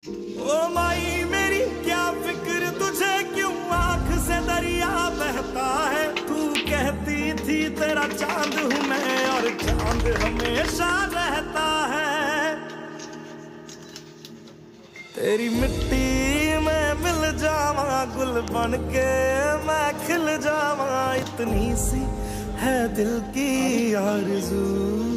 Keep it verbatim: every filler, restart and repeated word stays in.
ओ माई मेरी क्या फिक्र तुझे, क्यों आंख से दरिया बहता है। तू कहती थी तेरा चांद हूँ मैं, और चांद हमेशा रहता है। तेरी मिट्टी में मिल जावा, गुल बन के मैं खिल जावा। इतनी सी है दिल की आरज़ू।